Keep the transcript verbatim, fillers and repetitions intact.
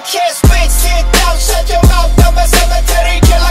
can't spit, sit down, shut your mouth, I'm a cemetery killer.